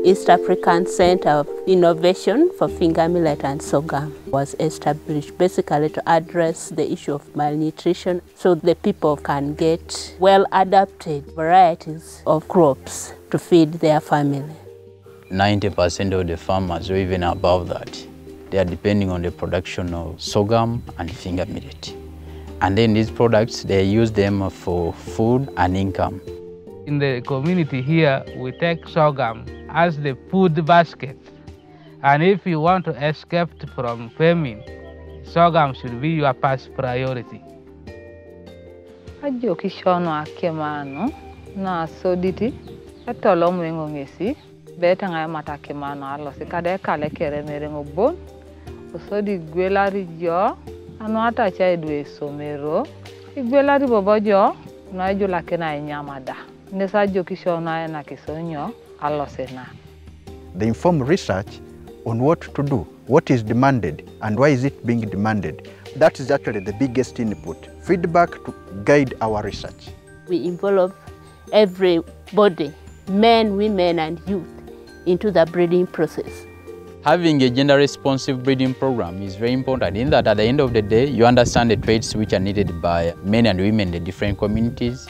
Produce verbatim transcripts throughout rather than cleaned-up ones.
East African Center of Innovation for Finger Millet and Sorghum was established basically to address the issue of malnutrition so the people can get well-adapted varieties of crops to feed their family. ninety percent of the farmers, or even above that, they are depending on the production of sorghum and finger millet. And then these products, they use them for food and income. In the community here, we take sorghum as the food basket. And if you want to escape from famine, sorghum should be your first priority. Ajo kishono akemano na soditi etolo mwengo ngesi beta ngai mata kemano alo sikade kale kere merengo bon osodi gwelari jo anu ata cha edwe somero igwelari bobo jo na jo lakena nyamada nesa jo kishono na kisonyo alo sena. They inform research on what to do, what is demanded, and why is it being demanded. That is actually the biggest input, feedback to guide our research. We involve everybody, men, women, and youth, into the breeding process. Having a gender-responsive breeding program is very important in that at the end of the day, you understand the traits which are needed by men and women in the different communities.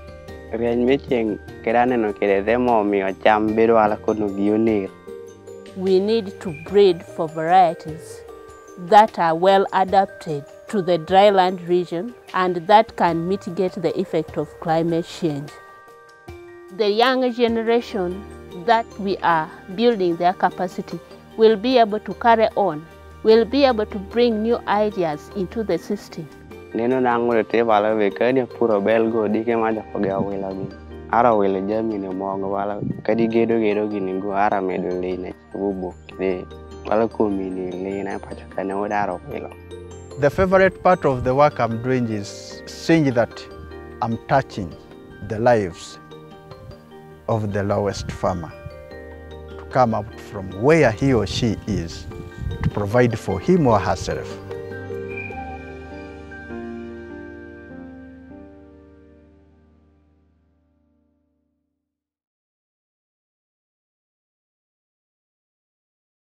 We need to breed for varieties that are well adapted to the dryland region and that can mitigate the effect of climate change. The younger generation that we are building their capacity will be able to carry on, will be able to bring new ideas into the system. Neno nangu te bala veka dia puro belgo di ke maja pagya wela bi. Ara wela jami ne mongo bala kadi gedo gedo gini go ara medo leine bubu de bala ko mini leina pacha kana odaro wela. The favorite part of the work I'm doing is seeing that I'm touching the lives of the lowest farmer to come up from where he or she is to provide for him or herself